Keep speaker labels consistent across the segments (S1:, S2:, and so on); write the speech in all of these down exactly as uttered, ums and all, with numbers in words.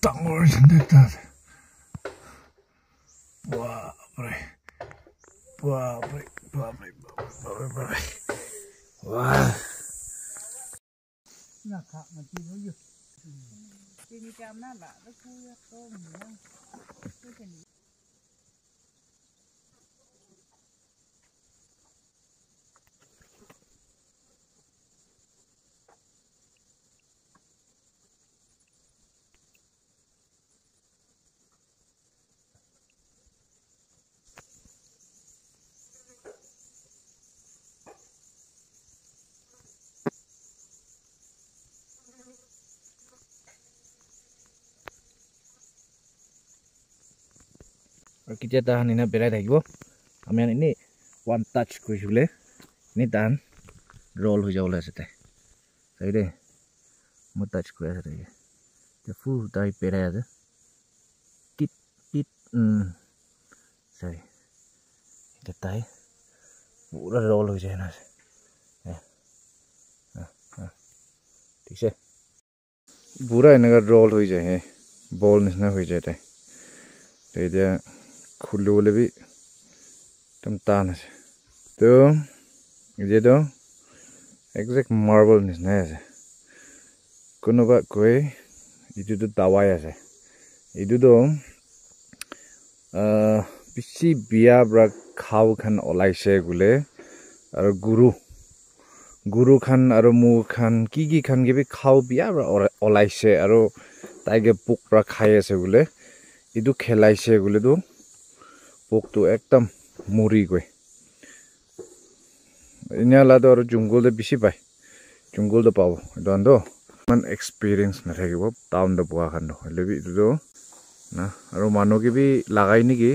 S1: ডাঙৰ জেনেৰেটাৰ বাপৰে বাপৰে বাপৰে বাপৰে বাপৰে ৱাহ না খা মাটি হৈ গ'ল তিনি কামনা লা তো তো না তো কেনি আৰু কেতিয়া তাহান এনে বেৰাই থাকিব আমি এনেই ওৱান টাচ কৰিছোঁ বোলে এনেই তাহান ৰল হৈ যাবলৈ আছে তাই চাই দেই মই টাচ কৰি আছে তাইকে এতিয়া ফুল তাই বেৰাই আছে টিট টিট চাই এতিয়া তাই পুৰা ৰল হৈ যায় না ঠিক আছে পুৰা এনেকুৱা ৰল হৈ যায় হে বল নিচিনা হৈ যায় তাই এতিয়া খুলিবলৈ বি একদম টান আছে তো এতিয়াতো একজেক্ট মাৰ্বল নিচিনাই আছে কোনোবা কৈ এইটোতো দাৱাই আছে এইটোতো বেছি বিয়া পৰা খাও খান ওলাইছে বোলে আৰু গুৰু গুৰু খান আৰু মোৰ খান কি কি খান কিবি খাও বিয়া ওলাইছে আৰু তাইকে পোক পৰা খাই আছে বোলে এইটো খেলাইছে বোলেতো পোকটো একদম মৰি গৈ এনেহ'লেতো আৰু জংঘলতে বেছি পায় জংঘলটো পাব এইটো আনটো ইমান এক্সপিৰিয়েঞ্চ নাথাকিব টাউনটো পোৱা খান হ'লে এইটোতো না আৰু মানুহ কিবি লাগাই নেকি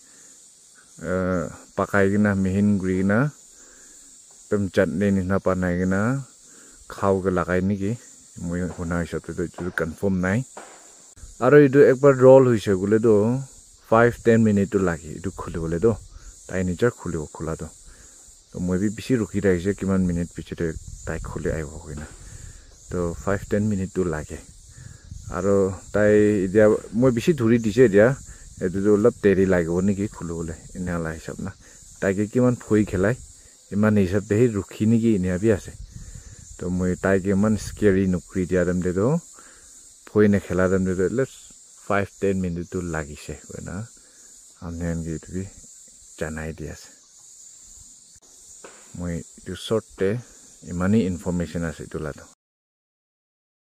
S1: পাকাই কিনা মিহিন গুৰি কিনা একদম চাটনি নিচিনা বনাই কিনা খাওকে লাগাই নেকি মই শুনা হিচাপেতো এইটো কনফাৰ্ম নাই আৰু এইটো একবাৰ ৰল হৈছে বোলেতো ফাইভ টেন মিনিটটো লাগে এইটো খুলিবলৈতো তাই নিজৰ খুলিব খোলাটো তো মই বি বেছি ৰখি থাকিছে কিমান মিনিট পিছতে তাই খুলি আহিব হয় না তো ফাইভ টেন মিনিটটো লাগে আৰু তাই এতিয়া মই বেছি ধৰি দিছে এতিয়া এইটোতো অলপ দেৰি লাগিব নেকি খুলিবলৈ এনেহ'লে হিচাপ না তাইকে কিমান ভয় খেলাই ইমান হিচাপে সেই ৰখি নেকি এনেহাবি আছে তো মই তাইকে ইমান স্কেৰি নকৰি দিয়া টাইমতেতো ভয় নেখেলা টাইমতেতো এটলিষ্ট ফাইভ টেন মিনিটটো লাগিছে হয় না আমি এনেকৈ এইটো জানাই দি আছে মই এইটো শ্বৰ্টতে ইমানেই ইনফৰ্মেশ্যন আছে এইটো লাটো